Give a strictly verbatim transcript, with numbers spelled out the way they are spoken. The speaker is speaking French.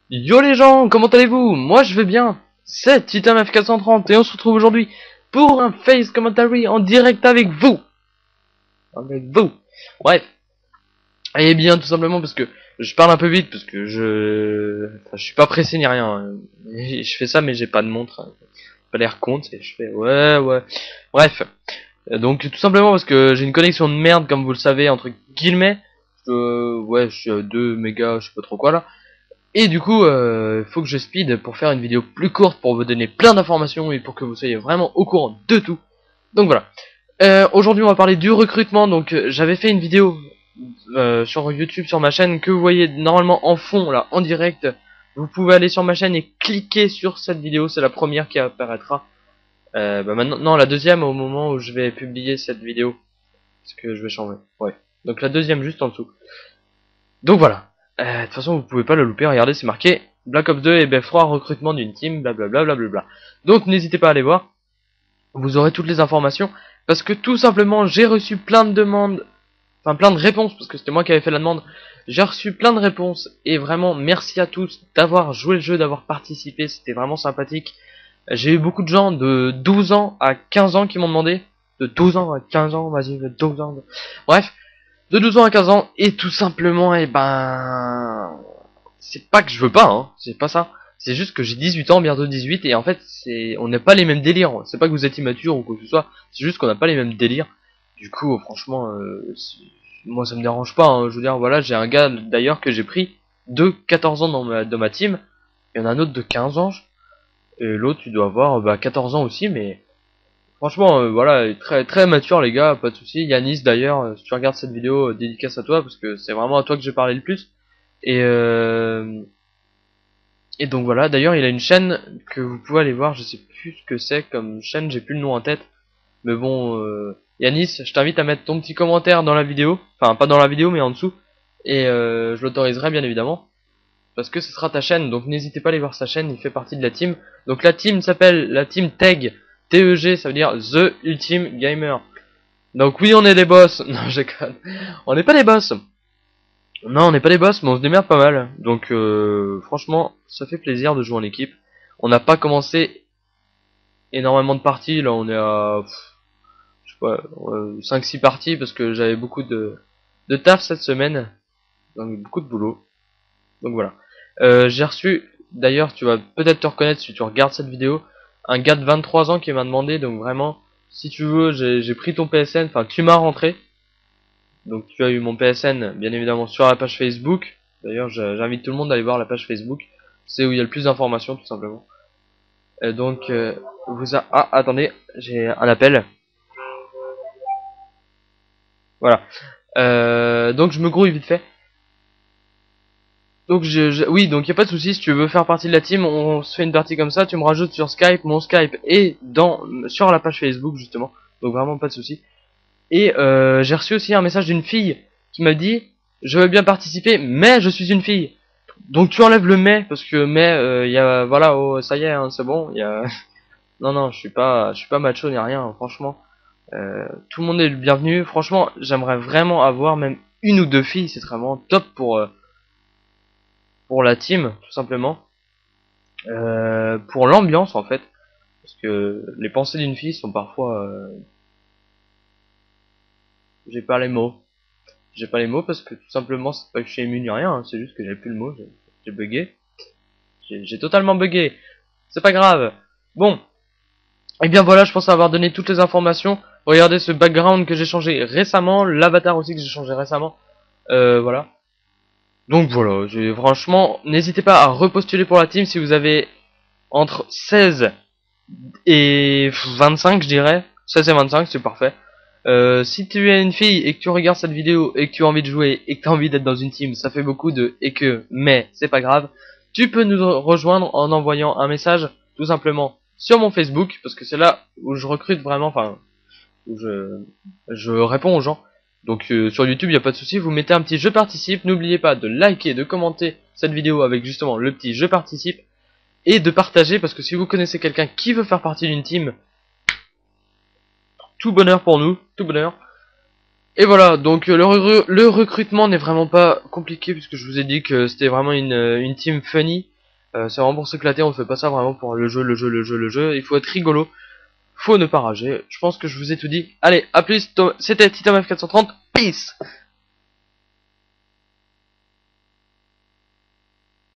Yo les gens, comment allez-vous? Moi je vais bien. C'est Titan F quatre cent trente et on se retrouve aujourd'hui pour un face commentary en direct avec vous. Avec vous. Bref. Et bien tout simplement parce que je parle un peu vite parce que je, enfin, je suis pas pressé ni rien. Je fais ça mais j'ai pas de montre. Pas l'air compte et je fais ouais ouais. Bref. Donc tout simplement parce que j'ai une connexion de merde comme vous le savez entre guillemets. Euh, ouais je suis à deux mégas, je sais pas trop quoi là. Et du coup, il euh, faut que je speed pour faire une vidéo plus courte pour vous donner plein d'informations et pour que vous soyez vraiment au courant de tout. Donc voilà. Euh, Aujourd'hui, on va parler du recrutement. Donc, euh, j'avais fait une vidéo euh, sur YouTube, sur ma chaîne, que vous voyez normalement en fond, là, en direct. Vous pouvez aller sur ma chaîne et cliquer sur cette vidéo. C'est la première qui apparaîtra. Euh, bah maintenant, non, la deuxième au moment où je vais publier cette vidéo. Parce que je vais changer. Ouais. Donc la deuxième juste en dessous. Donc voilà. Euh, de toute façon, vous pouvez pas le louper. Regardez, c'est marqué Black Ops deux et B F trois recrutement d'une team, blablabla. Blablabla. Donc n'hésitez pas à aller voir. Vous aurez toutes les informations. Parce que tout simplement, j'ai reçu plein de demandes. Enfin, plein de réponses. Parce que c'était moi qui avais fait la demande. J'ai reçu plein de réponses. Et vraiment, merci à tous d'avoir joué le jeu, d'avoir participé. C'était vraiment sympathique. J'ai eu beaucoup de gens de douze ans à quinze ans qui m'ont demandé. De douze ans à quinze ans, vas-y, de douze ans. Bref. De douze ans à quinze ans, et tout simplement, et ben, c'est pas que je veux pas, hein, c'est pas ça. C'est juste que j'ai dix-huit ans, bientôt dix-huit, et en fait, c'est, on n'a pas les mêmes délires. C'est pas que vous êtes immature ou quoi que ce soit, c'est juste qu'on n'a pas les mêmes délires. Du coup, franchement, euh, moi ça me dérange pas, hein. Je veux dire, voilà, j'ai un gars d'ailleurs que j'ai pris de quatorze ans dans ma, dans ma team, il y en a un autre de quinze ans, et l'autre, tu dois avoir bah, quatorze ans aussi, mais franchement, euh, voilà, très très mature les gars, pas de soucis. Yanis d'ailleurs, euh, si tu regardes cette vidéo, euh, dédicace à toi parce que c'est vraiment à toi que j'ai parlé le plus. Et euh, et donc voilà. D'ailleurs, il a une chaîne que vous pouvez aller voir. Je sais plus ce que c'est comme chaîne, j'ai plus le nom en tête. Mais bon, euh, Yanis, je t'invite à mettre ton petit commentaire dans la vidéo, enfin pas dans la vidéo mais en dessous. Et euh, je l'autoriserai bien évidemment parce que ce sera ta chaîne. Donc n'hésitez pas à aller voir sa chaîne. Il fait partie de la team. Donc la team s'appelle la team Teg. T E G, ça veut dire The Ultimate Gamer. Donc oui, on est des boss. Non, je déconne. On n'est pas des boss. Non, on n'est pas des boss, mais on se démerde pas mal. Donc euh, franchement, ça fait plaisir de jouer en équipe. On n'a pas commencé énormément de parties. Là, on est à pff, je sais pas, euh, cinq six parties parce que j'avais beaucoup de, de taf cette semaine. Donc beaucoup de boulot. Donc voilà. Euh, j'ai reçu, d'ailleurs, tu vas peut-être te reconnaître si tu regardes cette vidéo, un gars de vingt-trois ans qui m'a demandé, donc vraiment, si tu veux, j'ai pris ton P S N, enfin tu m'as rentré. Donc tu as eu mon P S N bien évidemment sur la page Facebook. D'ailleurs j'invite tout le monde à aller voir la page Facebook. C'est où il y a le plus d'informations tout simplement. Et donc euh, vous a... Ah attendez, j'ai un appel. Voilà. Euh, donc je me grouille vite fait. Donc je, je... oui, donc il y a pas de souci. Si tu veux faire partie de la team, on se fait une partie comme ça. Tu me rajoutes sur Skype. Mon Skype est dans sur la page Facebook justement. Donc vraiment pas de souci. Et euh, j'ai reçu aussi un message d'une fille qui m'a dit je veux bien participer, mais je suis une fille. Donc tu enlèves le mais parce que mais il euh, y a voilà oh, ça y est hein, c'est bon il y a non non je suis pas je suis pas macho ni rien franchement euh, tout le monde est le bienvenu franchement j'aimerais vraiment avoir même une ou deux filles c'est vraiment top pour euh, pour la team tout simplement euh, pour l'ambiance en fait parce que les pensées d'une fille sont parfois euh, j'ai pas les mots j'ai pas les mots parce que tout simplement c'est pas que je suis ému ni rien hein, c'est juste que j'avais plus le mot j'ai bugué j'ai totalement bugué c'est pas grave bon. Et bien voilà, je pense avoir donné toutes les informations. Regardez ce background que j'ai changé récemment, l'avatar aussi que j'ai changé récemment. Euh, voilà. Donc voilà, franchement, n'hésitez pas à repostuler pour la team si vous avez entre seize et vingt-cinq, je dirais. seize et vingt-cinq, c'est parfait. Euh, si tu es une fille et que tu regardes cette vidéo et que tu as envie de jouer et que tu as envie d'être dans une team, ça fait beaucoup de et que, mais c'est pas grave. Tu peux nous rejoindre en envoyant un message tout simplement sur mon Facebook parce que c'est là où je recrute vraiment, enfin où je je réponds aux gens. Donc euh, sur YouTube il n'y a pas de souci, vous mettez un petit je participe, n'oubliez pas de liker, de commenter cette vidéo avec justement le petit je participe et de partager parce que si vous connaissez quelqu'un qui veut faire partie d'une team, tout bonheur pour nous, tout bonheur. Et voilà, donc euh, le, re le recrutement n'est vraiment pas compliqué puisque je vous ai dit que c'était vraiment une, une team funny. Euh, c'est vraiment pour s'éclater, on ne fait pas ça vraiment pour le jeu, le jeu, le jeu, le jeu. Il faut être rigolo, faut ne pas rager. Je pense que je vous ai tout dit. Allez, à plus, c'était Titan F quatre cent trente, peace.